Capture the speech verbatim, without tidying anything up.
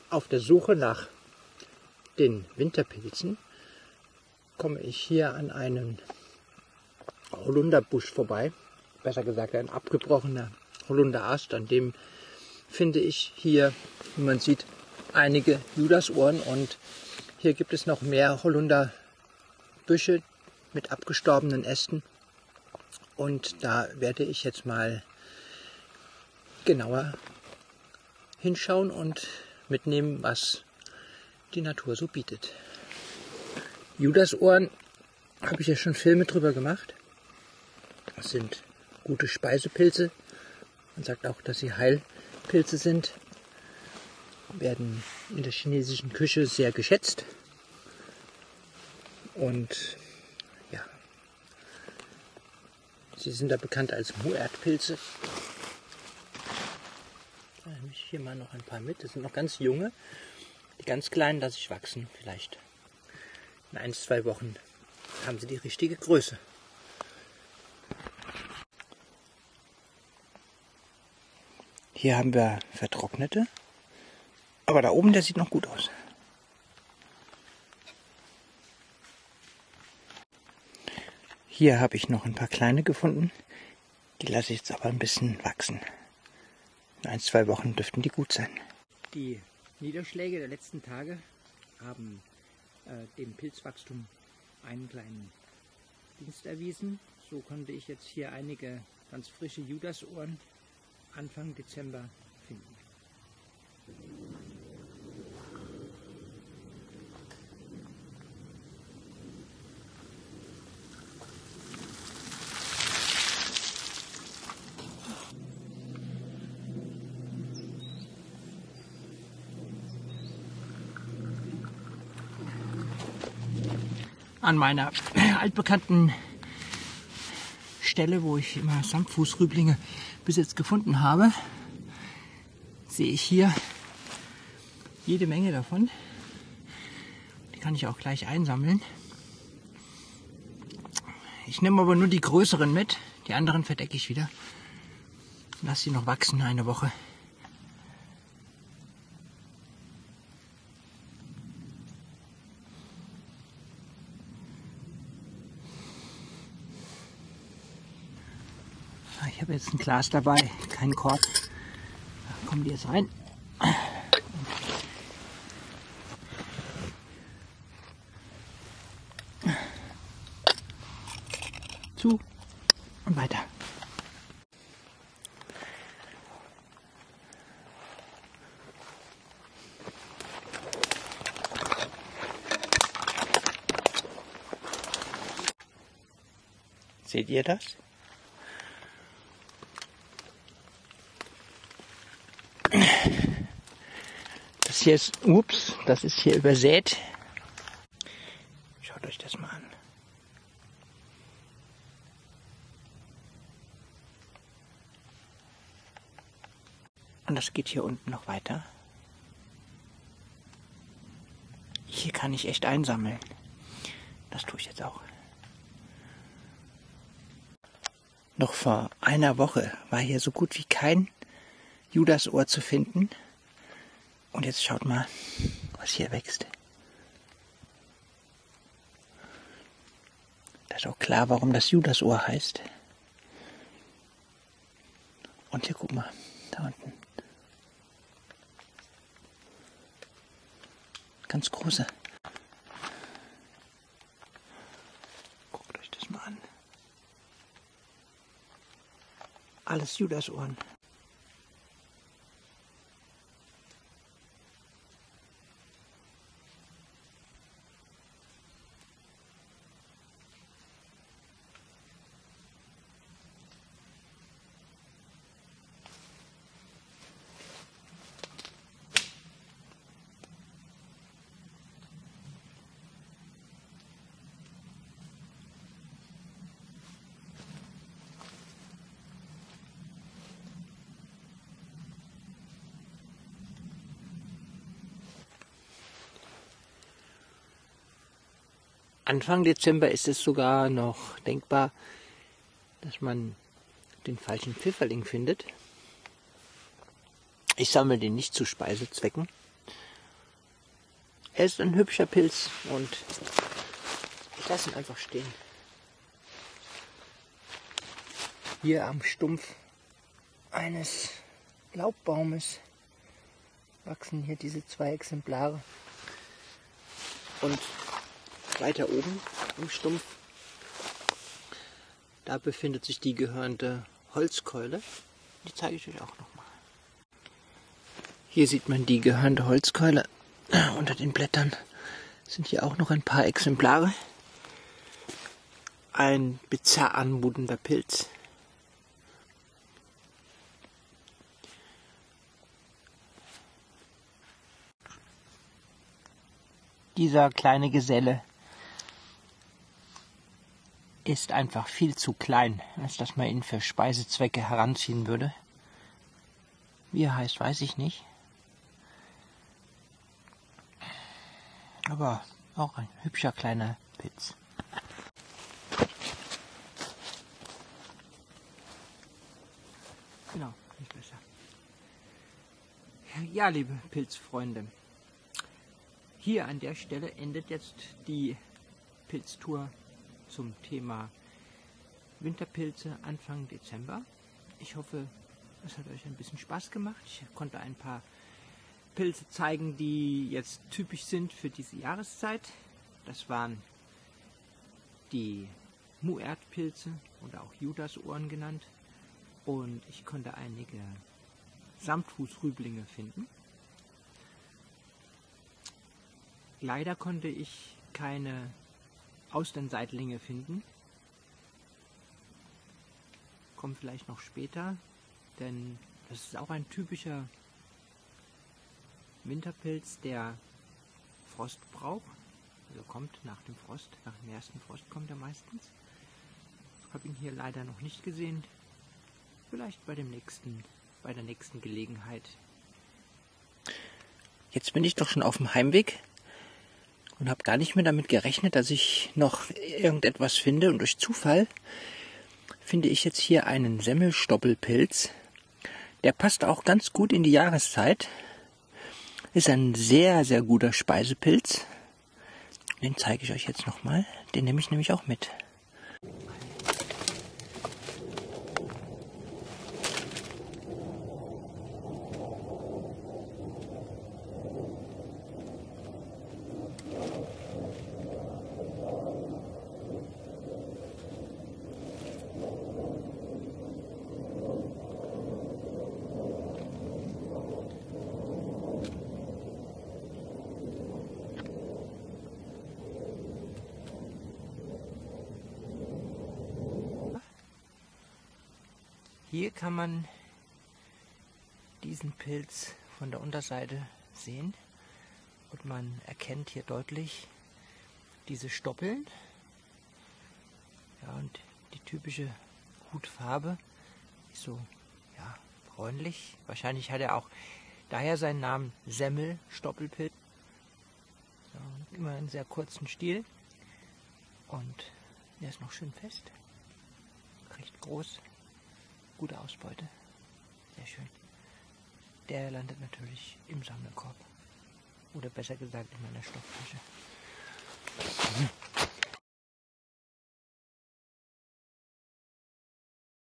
auf der Suche nach den Winterpilzen komme ich hier an einen Holunderbusch vorbei. Besser gesagt ein abgebrochener Holunderast. An dem finde ich hier, wie man sieht, einige Judasohren. Und hier gibt es noch mehr Holunderbüsche mit abgestorbenen Ästen. Und da werde ich jetzt mal genauer hinschauen und mitnehmen, was die Natur so bietet. Judasohren habe ich ja schon Filme drüber gemacht. Das sind gute Speisepilze. Man sagt auch, dass sie Heilpilze sind. Werden in der chinesischen Küche sehr geschätzt. Und ja, sie sind da bekannt als Mu-Erdpilze. Da nehme ich hier mal noch ein paar mit. Das sind noch ganz junge. Die ganz kleinen lasse ich wachsen. Vielleicht in ein, zwei Wochen haben sie die richtige Größe. Hier haben wir vertrocknete. Aber da oben, der sieht noch gut aus. Hier habe ich noch ein paar kleine gefunden. Die lasse ich jetzt aber ein bisschen wachsen. In ein, zwei Wochen dürften die gut sein. Die Niederschläge der letzten Tage haben äh, dem Pilzwachstum einen kleinen Dienst erwiesen. So konnte ich jetzt hier einige ganz frische Judasohren Anfang Dezember finden. An meiner altbekannten Stelle, wo ich immer Samtfußrüblinge bis jetzt gefunden habe, sehe ich hier jede Menge davon. Die kann ich auch gleich einsammeln. Ich nehme aber nur die größeren mit, die anderen verdecke ich wieder. Lass sie noch wachsen eine Woche. Ich habe jetzt ein Glas dabei, keinen Korb. Da kommen die jetzt rein. Zu und weiter. Seht ihr das? Das hier ist, ups, das ist hier übersät. Schaut euch das mal an. Und das geht hier unten noch weiter. Hier kann ich echt einsammeln. Das tue ich jetzt auch. Noch vor einer Woche war hier so gut wie kein Judasohr zu finden. Und jetzt schaut mal, was hier wächst. Da ist auch klar, warum das Judasohr heißt. Und hier, guck mal, da unten. Ganz große. Guckt euch das mal an. Alles Judasohren. Anfang Dezember ist es sogar noch denkbar, dass man den falschen Pfifferling findet. Ich sammle den nicht zu Speisezwecken, Er ist ein hübscher Pilz und ich lasse ihn einfach stehen. Hier am Stumpf eines Laubbaumes wachsen hier diese zwei Exemplare. Und weiter oben im Stumpf, da befindet sich die gehörnte Holzkeule. Die zeige ich euch auch nochmal. Hier sieht man die gehörnte Holzkeule. Unter den Blättern sind hier auch noch ein paar Exemplare. Ein bizarr anmutender Pilz. Dieser kleine Geselle ist einfach viel zu klein, als dass man ihn für Speisezwecke heranziehen würde. Wie er heißt, weiß ich nicht. Aber auch ein hübscher kleiner Pilz. Genau, nicht besser. Ja, liebe Pilzfreunde, hier an der Stelle endet jetzt die Pilztour zum Thema Winterpilze Anfang Dezember. Ich hoffe, es hat euch ein bisschen Spaß gemacht. Ich konnte ein paar Pilze zeigen, die jetzt typisch sind für diese Jahreszeit. Das waren die Mu-Erdpilze oder auch Judasohren genannt. Und ich konnte einige Samtfußrüblinge finden. Leider konnte ich keine Austernseitlinge finden. Kommt vielleicht noch später, denn das ist auch ein typischer Winterpilz, der Frost braucht. Also kommt nach dem Frost, nach dem ersten Frost kommt er meistens. Ich habe ihn hier leider noch nicht gesehen. Vielleicht bei dem nächsten, bei der nächsten Gelegenheit. Jetzt bin ich doch schon auf dem Heimweg und habe gar nicht mehr damit gerechnet, dass ich noch irgendetwas finde. Und durch Zufall finde ich jetzt hier einen Semmelstoppelpilz. Der passt auch ganz gut in die Jahreszeit. Ist ein sehr, sehr guter Speisepilz. Den zeige ich euch jetzt nochmal. Den nehme ich nämlich auch mit. Hier kann man diesen Pilz von der Unterseite sehen und man erkennt hier deutlich diese Stoppeln. Ja, und die typische Hutfarbe ist so, ja, bräunlich. Wahrscheinlich hat er auch daher seinen Namen Semmelstoppelpilz. Ja, immer einen sehr kurzen Stiel und er ist noch schön fest, recht groß. Gute Ausbeute. Sehr schön. Der landet natürlich im Sammelkorb. Oder besser gesagt in meiner Stofftasche.